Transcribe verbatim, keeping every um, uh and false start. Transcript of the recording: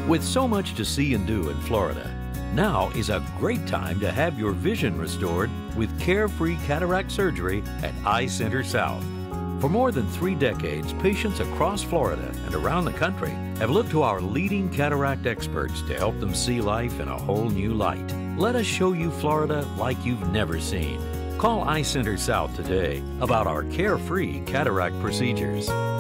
With so much to see and do in Florida, now is a great time to have your vision restored with carefree cataract surgery at Eye Center South. For more than three decades, patients across Florida and around the country have looked to our leading cataract experts to help them see life in a whole new light. Let us show you Florida like you've never seen. Call Eye Center South today about our carefree cataract procedures.